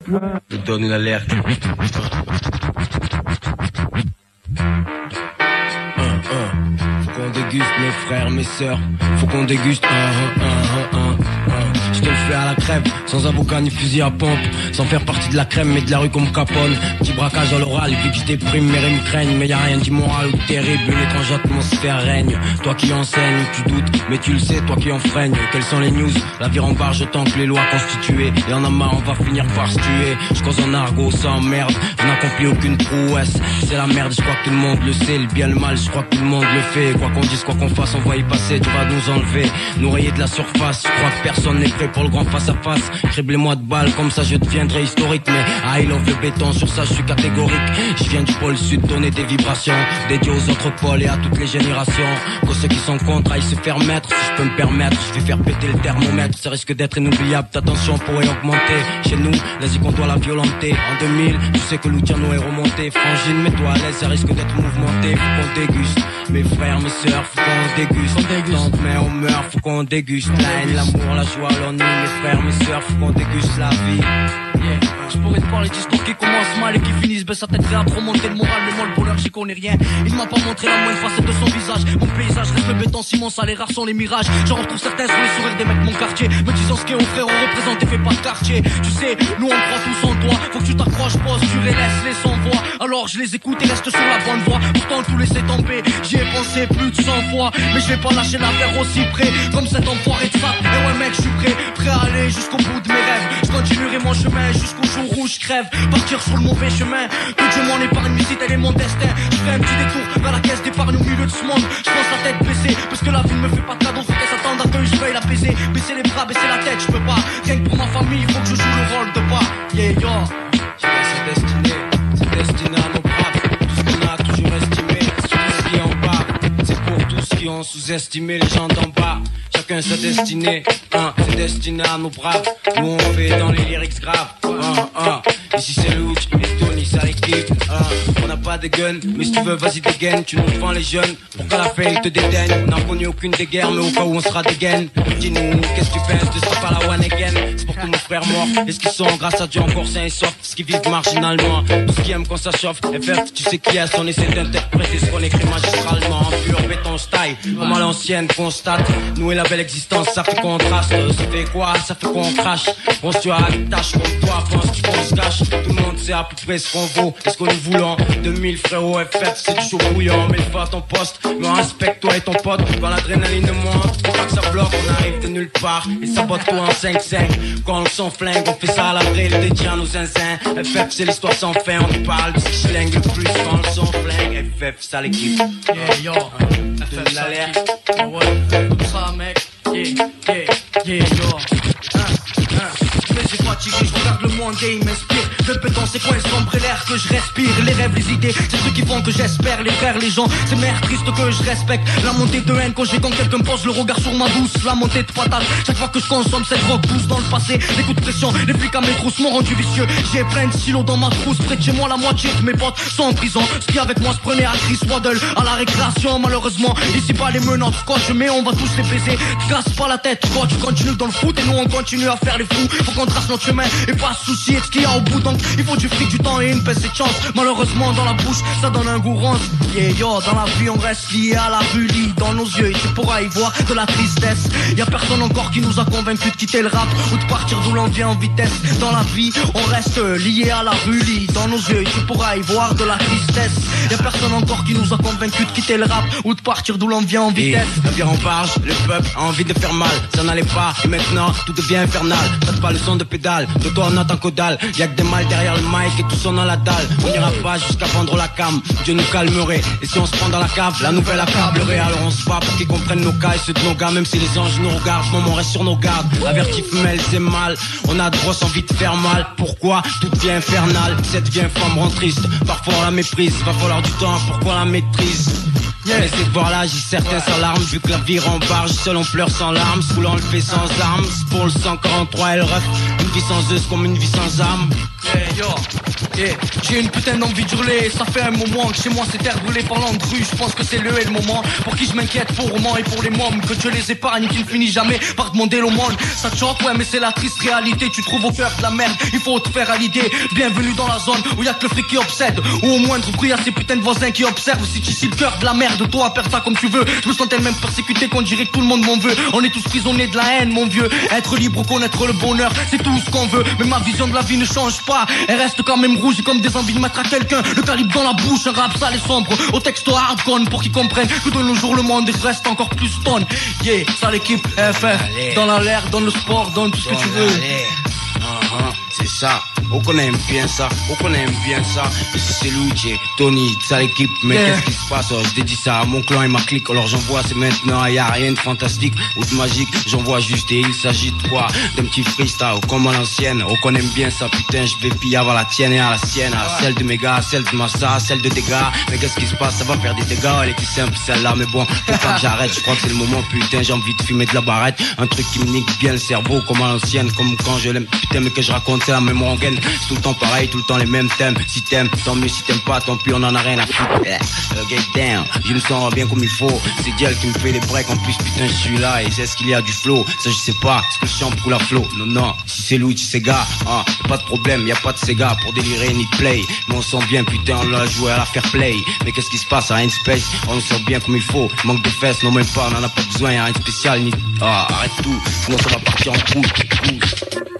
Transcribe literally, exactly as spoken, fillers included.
Je donne une alerte. Faut qu'on déguste mes frères, mes sœurs. Faut qu'on déguste un, un, un, un, un. Je te le fais à la crème, sans avocat ni fusil à pompe. Sans faire partie de la crème, mais de la rue comme Capone. Petit braquage à l'oral, vu que je déprime, mes rimes craignent. Mais y'a rien d'immoral ou terrible, une étrange atmosphère règne. Toi qui enseigne, tu doutes, mais tu le sais, toi qui enfreigne. Quelles sont les news? La vie rembarge autant que les lois constituées. Et en a marre, on va finir par se tuer. Je cause en argot, sans merde, je n'accomplis aucune prouesse. C'est la merde, je crois que tout le monde le sait. Le bien, le mal, je crois que tout le monde le fait. Quoi qu'on dise, quoi qu'on fasse, on va y passer. Tu vas nous enlever, nous rayer de la surface. Je crois que personne n'est prêt pour le grand face à face. Criblez-moi de balles, comme ça je deviendrai historique. Mais I love le béton, sur ça je suis catégorique. Je viens du pôle sud donner des vibrations, dédiées aux autres pôles et à toutes les générations. Pour ceux qui sont contre, aillent se faire mettre. Si je peux me permettre, je vais faire péter le thermomètre. Ça risque d'être inoubliable, ta tension pourrait augmenter. Chez nous, vas-y qu'on doit la violenter. En deux mille, tu sais que Luciano est remonté. Frangine, mets-toi à l'aise, ça risque d'être mouvementé. Faut qu'on déguste, mes frères, mes sœurs, faut qu'on déguste. Tante, mais on meurt, faut qu'on déguste. La haine, l'amour, la joie, l'ennui, mes frères, mes sœurs, faut qu'on déguste la vie. Yeah. Je pourrais te parler d'histoires qui commencent mal et qui finissent, baisse sa tête, fait à trop monter le moral. Mais moi le bonheur j'y connais rien. Il m'a pas montré la moindre facette de son visage. Mon paysage reste le béton ciment, ça les rares sont les mirages. J'en retrouve certains sur les sourires des mecs de mon quartier, me disant ce qu'est au frère, on représente et fait pas de quartier. Tu sais, nous on croit tous en toi. Faut que tu t'accroches, pose, tu les laisses les sans voix. Alors je les écoute et reste sur la bonne voie. Pourtant tout laisser tomber, j'y ai pensé plus de cent fois. Mais je vais pas lâcher l'affaire aussi près, comme cet enfoiré de ça. Et ouais mec, je suis prêt, prêt à aller jusqu'au bout de mes rêves. Je continuerai mon chemin jusqu'au jour où je crève. Partir sur le mauvais chemin, que Dieu m'en épargne, si tel est mon destin. Je fais un petit détour vers la caisse d'épargne au milieu de ce monde. Je pense la tête baissée, parce que la vie ne me fait pas de cadeau. Faut qu'elle s'attende à que je veuille l'apaiser. Baisser les bras, baisser la tête, je peux pas. Rien que pour ma famille, faut que je joue le rôle de pas. Yeah yo, j'ai sa destinée, c'est destiné à nos braves. Tout ce qu'on a toujours estimé, c'est tout ce qui est en bas. C'est pour tous qui ont sous-estimé les gens d'en bas. Chacun sa destinée, hein, c'est destiné à nos braves. Nous on fait dans les lyrics graves, hein, hein. Ici c'est Luch et Tony, ça l'équipe, hein. On n'a pas de gun, mais si tu veux vas-y dégaine. Tu nous vends les jeunes, pour qu'à la fin ils te dédaignent. On n'a connu aucune des guerres, mais au cas où on sera dégaine. Dis-nous, qu'est-ce que tu penses de ce pas la one again? C'est pour tous nos frères morts, et ce qui sont grâce à Dieu encore sains et sortent. Ce qui vivent marginalement, tout ce qui aiment quand ça chauffe. F F, tu sais qui est, on essaie d'interpréter ce qu'on écrit magistralement. En pur béton style, comme à l'ancienne constate. Nous et la belle existence, ça fait contraste. Ça fait quoi? Ça fait qu'on crache. On se tue à la tâche comme toi, pense qu'on se cache. Tout le monde sait à peu près ce qu'on vaut et ce qu'on nous voulons. deux mille frérots F F, c'est du chaud bouillant. Mets le feu à ton poste, mais respecte-toi et ton pote. Quand l'adrénaline monte, faut pas que ça bloque. On arrive de nulle part et ça botte toi en cinq cinq. Quand on s'en flingue, on fait ça à l'avril, le dédié à nos zinzins. F F, c'est l'histoire sans fin, on te parle de ce qui schlingue le plus quand le son flingue. F F, ça l'équipe. Yeah yo, F F, ça l'équipe. Ouais, comme ça mec. Yeah, yeah, yeah yo. Hein, hein. Mais j'ai fatigué, je regarde le monde et il m'inspire. Le béton c'est quoi, il sombre l'air que je respire. Les rêves, les idées, c'est ceux qui font que j'espère. Les frères, les gens, c'est mères tristes que je respecte. La montée de haine quand j'ai quand quelqu'un pose le regard sur ma douce. La montée de patate, chaque fois que je consomme cette drogue pousse dans le passé. Les coups de pression, les flics à mes trousses m'ont rendu vicieux. J'ai plein de silos dans ma trousse, près de chez moi la moitié de mes potes sont en prison. Ce qui avec moi se prenait à Chris Waddle, à la récréation malheureusement. Ici pas les menottes, scotch mais on va tous les baiser. Tu casses pas la tête, toi tu continues dans le foot et nous on continue à faire les fous. Faut qu'on trace notre chemin et pas se soucier de ce qu'il y a au bout. Donc il faut du fric, du temps et une pincée de chance. Malheureusement dans la bouche ça donne un goût ronce. Yeah yo, dans la vie on reste lié à la rue. Lis dans nos yeux et tu pourras y voir de la tristesse. Y'a personne encore qui nous a convaincus de quitter le rap ou de partir d'où l'on vient en vitesse. Dans la vie on reste lié à la rue. Lis dans nos yeux et tu pourras y voir de la tristesse. Y'a personne encore qui nous a convaincus de quitter le rap ou de partir d'où l'on vient en vitesse. Et la vie en barge, le peuple a envie de faire mal. Ça n'allait pas et maintenant tout devient infernal. Faites pas le son de pédale, de toi on attend qu'au dalle. Y'a que des mâles derrière le mic et tout son dans la dalle. On n'ira pas jusqu'à vendre la cam, Dieu nous calmerait. Et si on se prend dans la cave, la nouvelle accablerait. Alors on se bat pour qu'ils comprennent nos cas et ceux de nos gars. Même si les anges nous regardent, maman reste sur nos gardes. Averti femelle c'est mal, on a de grosses envies de faire mal. Pourquoi tout devient infernal? Cette vieille femme rend triste, parfois on la méprise. Va falloir du temps, pourquoi la maîtrise? Yeah. Mais c'est voir là, j'ai certains sans larmes. Vu que la vie rembarge, seul on pleure sans larmes. Soulant le fait sans armes, c'est pour le cent quarante-trois et le ref. Une vie sans eux, c'est comme une vie sans âme. Yeah, yo, yeah. J'ai une putain d'envie d'hurler. Ça fait un moment que chez moi c'est terre brûlée par l'andru. Je pense que c'est le et le moment pour qui je m'inquiète pour moi et pour les mômes. Que Dieu les épargne, qui ne finit jamais par demander l'aumône. Ça te choque, ouais, mais c'est la triste réalité. Tu trouves au cœur de la merde, il faut te faire à l'idée. Bienvenue dans la zone où y'a que le fric qui obsède. Ou au moindre bruit y'a ces putains de voisins qui observent. Si tu suis le cœur de la merde, toi perds ça comme tu veux. Je me sens tellement persécuté qu'on dirait que tout le monde m'en veut. On est tous prisonniers de la haine, mon vieux. Être libre, connaître le bonheur, c'est tout ce qu'on veut. Mais ma vision de la vie ne change pas. Elle reste quand même rouge comme des envies de mettre à quelqu'un le calibre dans la bouche, un rap sale et sombre. Au texto hardcore pour qu'ils comprennent que de nos jours le monde reste encore plus stone. Yeah, ça l'équipe F F. Dans l'air, dans le sport, dans tout ce que tu veux. Uh-huh, c'est ça, on connaît bien ça, on connaît bien ça. Ici c'est Luce, Tony, ça l'équipe, mais yeah. Qu'est-ce qui se passe? Je dédie ça à mon clan et ma clique. Alors j'envoie, c'est maintenant, y'a rien de fantastique ou de magique. J'envoie juste et il s'agit de quoi? D'un petit freestyle comme à l'ancienne. On connaît bien ça, putain, je vais piller à la tienne et à la sienne, à celle de mes gars, celle de massa, celle de dégâts. Mais qu'est-ce qui se passe? Ça va faire des dégâts, elle est plus simple celle-là. Mais bon, faut pas que j'arrête, je crois que c'est le moment, putain, j'ai envie de fumer de la barrette. Un truc qui me nique bien le cerveau comme à l'ancienne, comme quand je l'aime. Putain, mais que je raconte c'est la même rengaine. C'est tout le temps pareil, tout le temps les mêmes thèmes. Si t'aimes, tant mieux, si t'aimes pas, tant pis, on en a rien à foutre. Yeah. Get down, je me sens bien comme il faut. C'est Diel qui me fait les breaks, en plus putain je suis là. Et c'est ce qu'il y a du flow, ça je sais pas, est-ce que je chante pour la flow? Non non, si c'est Louis, c'est gars, hein, y'a pas de problème, y'a pas de Sega pour délirer ni de play. Mais on sent bien, putain, on l'a joué à la fair play. Mais qu'est-ce qui se passe, rien de space, on sent bien comme il faut. Manque de fesses, non même pas, on en a pas besoin, y'a rien de spécial ni... Ah, arrête tout, sinon ça va partir en couille.